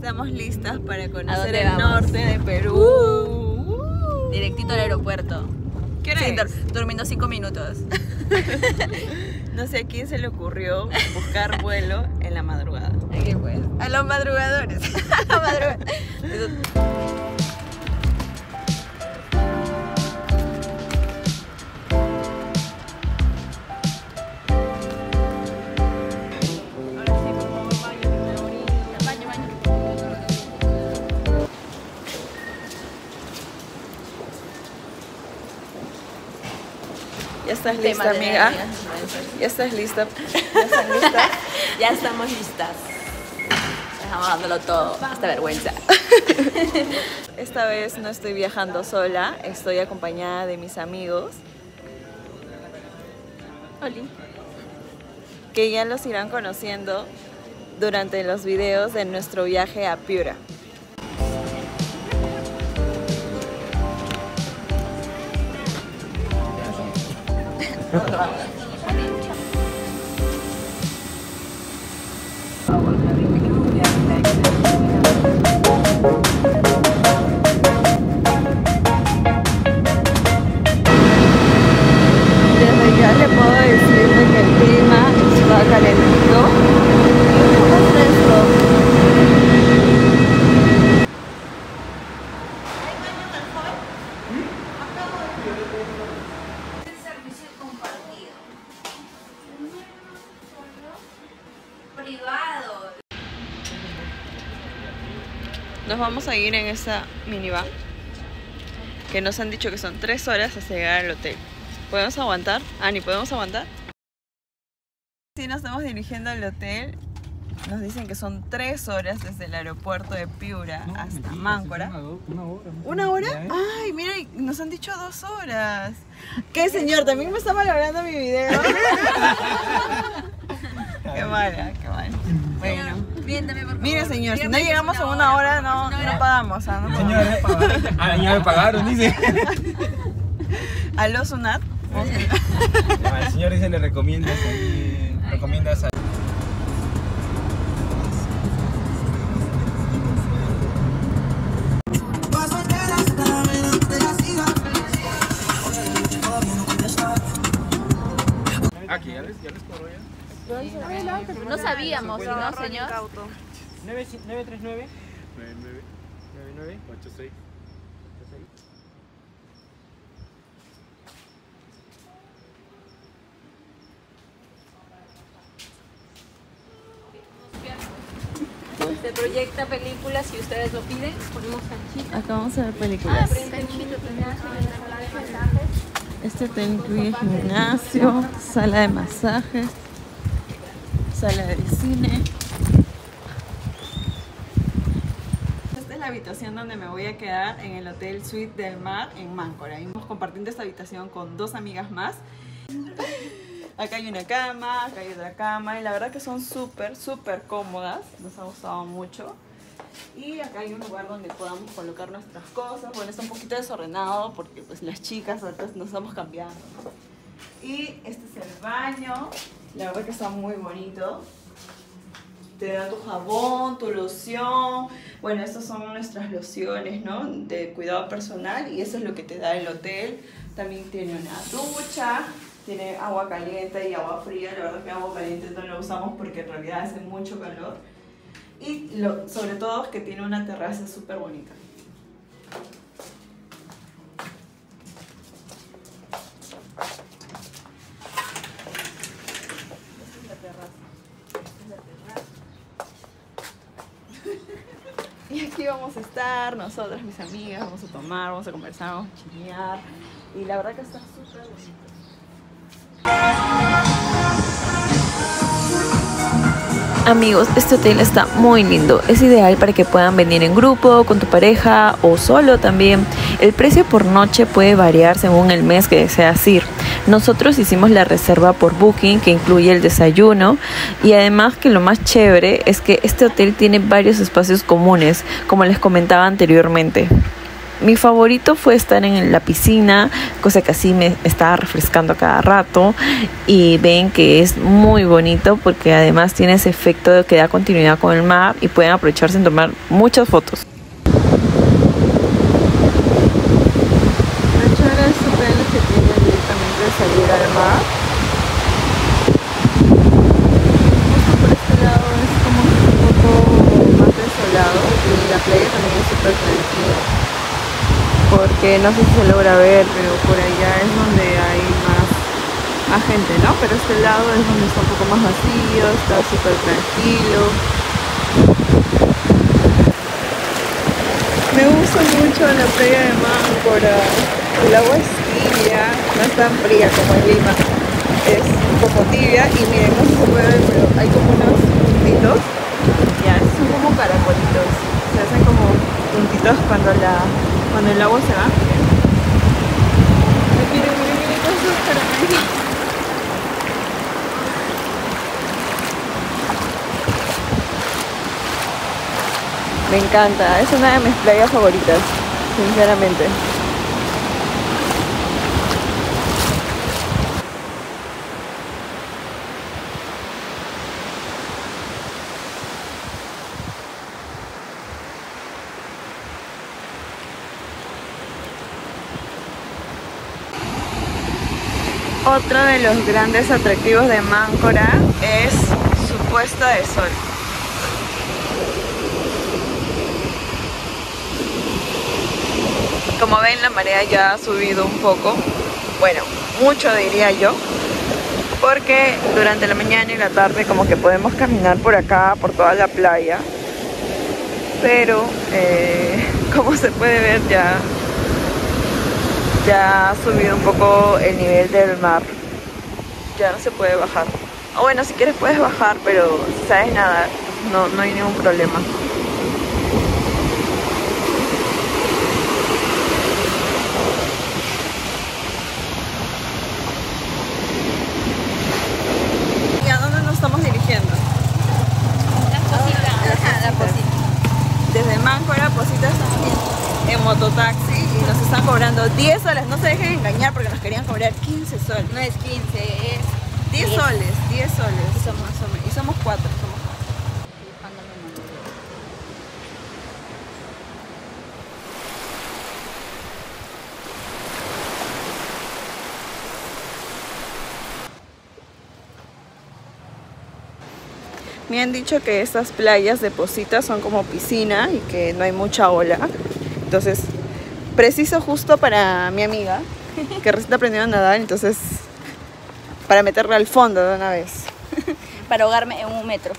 estamos listas para ¿A conocer dónde el vamos? norte de Perú. Directito al aeropuerto. ¿Qué hora Sí, es? durmiendo 5 minutos. No sé a quién se le ocurrió buscar vuelo en la madrugada. Aquí pues. A los madrugadores. ¿Ya estás lista, amiga? ¿Ya estás lista? ¿Ya estás lista? Ya estamos listas. Estamos dándolo todo. Hasta vergüenza. Esta vez no estoy viajando sola, estoy acompañada de mis amigos. Oli. Que ya los irán conociendo durante los videos de nuestro viaje a Piura. Desde ya le puedo decir de que el clima está calentito. ¿Cómo es esto? Privado. Nos vamos a ir en esa minivan que nos han dicho que son 3 horas hasta llegar al hotel. ¿Podemos aguantar? Ani, ¿podemos aguantar? Sí, nos estamos dirigiendo al hotel. Nos dicen que son 3 horas desde el aeropuerto de Piura hasta Máncora. ¿Una hora? Ay, mira, nos han dicho 2 horas. ¿Qué, señor? ¿También me está malogrando mi video? Qué mala, qué mala. Bueno. Miéntame, por favor. Mire, señor, si no Dígame que llegamos es en una hora, no hora. pagamos. No pagamos. Señor, ya me pagaron, dice. ¿Aló, Sunat? Al señor dice, le recomiendas ahí, recomiendas a... Aquí, ya les cobró ya. No sabíamos, ¿no, señor? 939 99 86. Se proyecta películas, si ustedes lo piden, ponemos canchita. Acá vamos a ver películas. Canchita, sala de masajes. Este hotel incluye gimnasio, sala de masajes, sala de cine. Esta es la habitación donde me voy a quedar en el Hotel Suite del Mar en Máncora. Y vamos compartiendo esta habitación con 2 amigas más. Acá hay una cama, acá hay otra cama y la verdad que son súper cómodas, nos ha gustado mucho. Y acá hay un lugar donde podamos colocar nuestras cosas. Bueno, está un poquito desordenado porque pues las chicas ahorita nos estamos cambiando, ¿no? Y este es el baño, la verdad que está muy bonito. Te da tu jabón, tu loción. Bueno, estas son nuestras lociones, ¿no? De cuidado personal y eso es lo que te da el hotel. También tiene una ducha. Tiene agua caliente y agua fría. La verdad que agua caliente no la usamos porque en realidad hace mucho calor. Y sobre todo es que tiene una terraza súper bonita. Esta es la terraza. Y aquí vamos a estar, nosotras, mis amigas, vamos a tomar, vamos a conversar, vamos a chilear. Y la verdad que está súper bonito. Amigos, este hotel está muy lindo, es ideal para que puedan venir en grupo, con tu pareja o solo también. El precio por noche puede variar según el mes que deseas ir. Nosotros hicimos la reserva por Booking, que incluye el desayuno, y además que lo más chévere es que este hotel tiene varios espacios comunes, como les comentaba anteriormente. Mi favorito fue estar en la piscina, cosa que así me estaba refrescando cada rato, y ven que es muy bonito porque además tiene ese efecto de que da continuidad con el mar y pueden aprovecharse en tomar muchas fotos. Lo chévere es hoteles que tienen directamente de salir al mar. Justo por este lado es como que un poco más desolado y la playa también es súper tranquila. Porque no sé si se logra ver, pero por allá es donde hay más gente, ¿no? Pero este lado es donde está un poco más vacío, está súper tranquilo. Me gusta mucho la playa de Máncora. El agua es tibia, no es tan fría como en Lima. Es un poco tibia y miren, no sé si se puede ver, pero hay como unos puntitos. Ya, son como caracolitos. Se hacen como puntitos cuando el agua se va. Miren, esos caramelos. Me encanta, es una de mis playas favoritas, sinceramente. Otro de los grandes atractivos de Máncora es su puesta de sol. Como ven, la marea ya ha subido un poco, bueno, mucho diría yo, porque durante la mañana y la tarde como que podemos caminar por acá, por toda la playa, pero como se puede ver ya ha subido un poco el nivel del mar, ya no se puede bajar. O bueno, si quieres puedes bajar, pero si sabes nadar, no hay ningún problema. ¿Y a dónde nos estamos dirigiendo? La Posita. Desde Máncora a Posita estamos en mototaxi y nos están cobrando 10 soles. No se dejen engañar porque nos querían cobrar 15 soles. No es 15, es 10 soles, 10 soles. Y somos- más o menos. Y somos 4. Me han dicho que estas playas de Posita son como piscina y que no hay mucha ola. Entonces, preciso justo para mi amiga, que recién aprendió a nadar, entonces, para meterla al fondo de una vez. para ahogarme en 1 metro.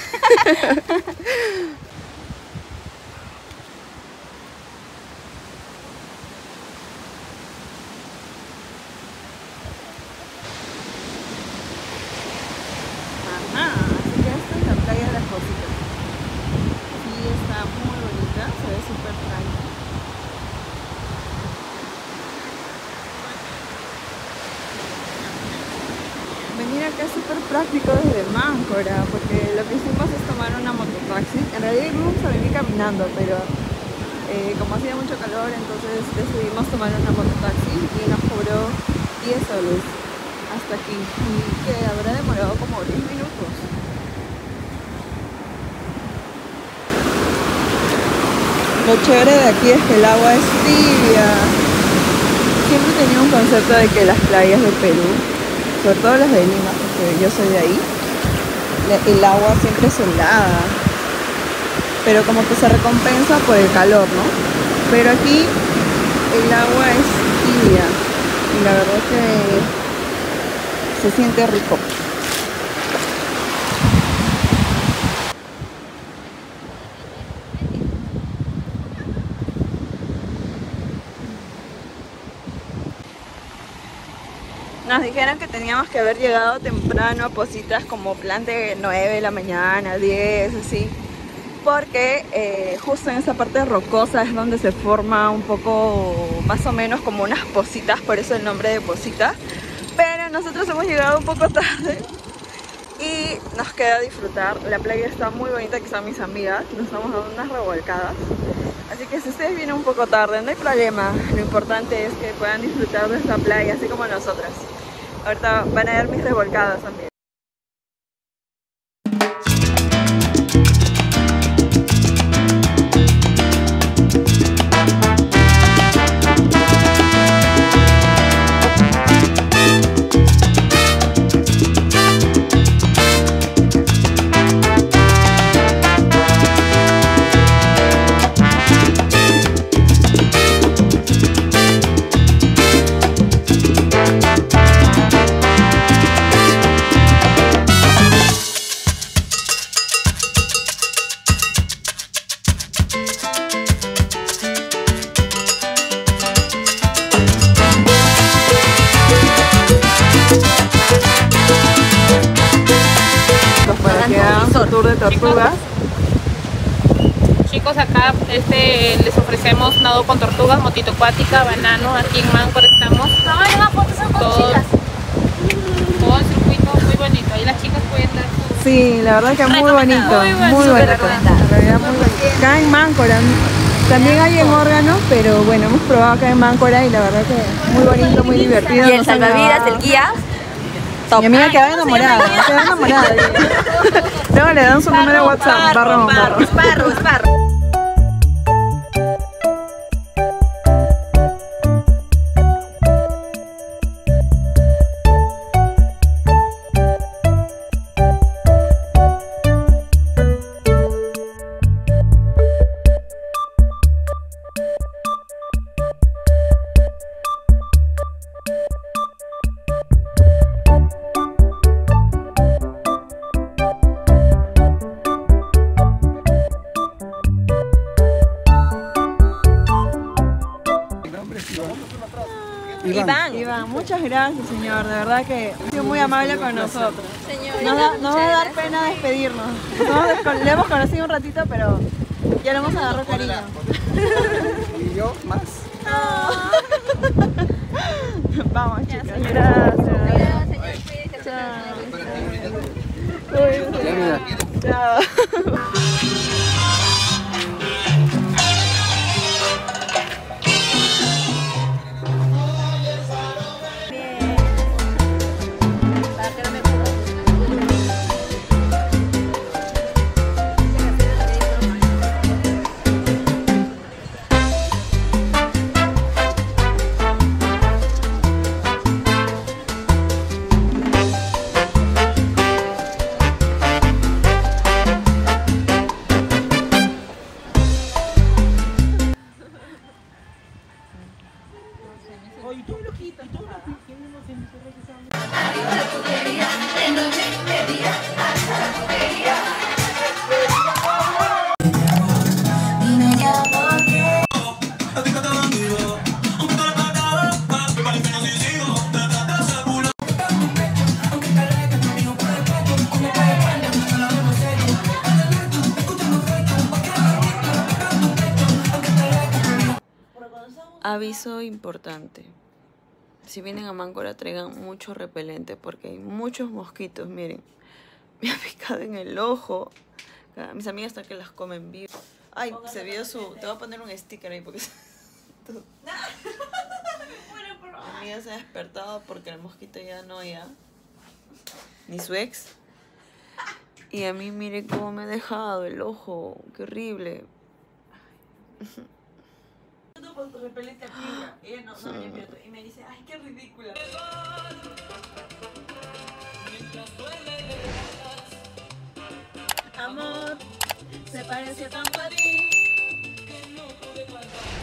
Ajá, así que esta es la playa de las Positas. Sí, está muy bonita, se ve súper tranquila. Venir acá es súper práctico desde Máncora, porque lo que hicimos es tomar una mototaxi. En realidad íbamos a venir caminando, pero como hacía mucho calor, entonces decidimos tomar una mototaxi y nos cobró 10 soles hasta aquí. Y que habrá demorado como 10 minutos. Lo chévere de aquí es que el agua es tibia. Siempre tenía un concepto de que las playas de Perú, sobre todo las de Lima, porque yo soy de ahí, el agua siempre es helada, pero como que se recompensa por el calor, ¿no? Pero aquí el agua es tibia y la verdad que se siente rico. Nos dijeron que teníamos que haber llegado temprano a Positas como plan de 9 de la mañana, 10, así. Porque justo en esa parte rocosa es donde se forma un poco, más o menos como unas positas, por eso el nombre de Posita. Pero nosotros hemos llegado un poco tarde y nos queda disfrutar. La playa está muy bonita, que son mis amigas. Nos estamos dando unas revolcadas. Así que si ustedes vienen un poco tarde, no hay problema. Lo importante es que puedan disfrutar de esta playa, así como nosotras. Ahorita van a ver mis revolcadas también. Tour de tortugas. Chicos, acá les ofrecemos nado con tortugas, motito acuática, banano. Aquí en Máncora estamos. Todo el circuito muy bonito. Ahí las chicas pueden dar su... Sí, la verdad que es muy bonito. Muy bonito. En realidad muy bonito. Acá en Máncora. También hay en órganos, pero bueno, hemos probado acá en Máncora y la verdad que muy bonito, muy divertido. Y el salvavidas, el guía. Mi amiga quedó enamorada, Luego le dan su número de WhatsApp, barro. Iván, muchas gracias, señor. De verdad que ha sido muy amable con nosotros. Nos va a dar pena despedirnos. Le hemos conocido un ratito, pero ya le hemos agarrado cariño. Y yo más. Vamos, chicas. Gracias. Chao. Aviso importante. Si vienen a Máncora, traigan mucho repelente porque hay muchos mosquitos. Miren, me ha picado en el ojo. Mis amigas hasta que las comen vivas. Ay, se vio su... Te voy a poner un sticker ahí porque... Mi amiga se ha despertado porque el mosquito ya no ni su ex. Y a mí mire cómo me ha dejado el ojo. Qué horrible. Repelente aquí, ella no me limpia y me dice, ay, qué ridícula. Amor, se pareció tanto a ti que no pude guardar.